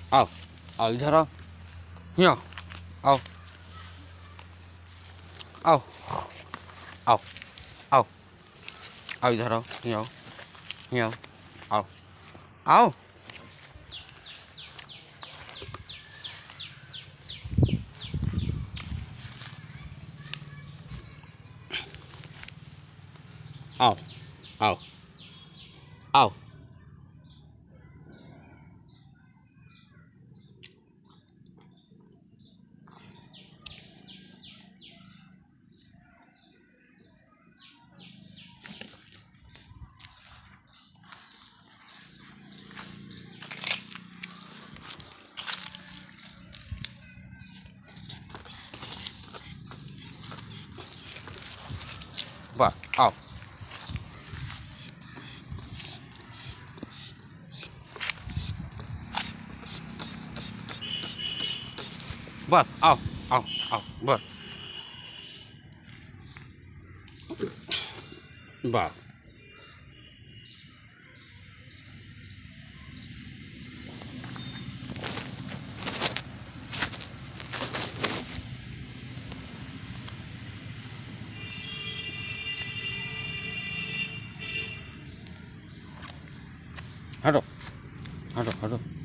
आओ आओ इधर आओ, यहाँ आओ आओ आओ आओ आओ इधर आओ, यहाँ आओ, यहाँ आओ आओ आओ आओ आओ आओ बस आओ बस आओ आओ आओ बस बस हटो हटो हटो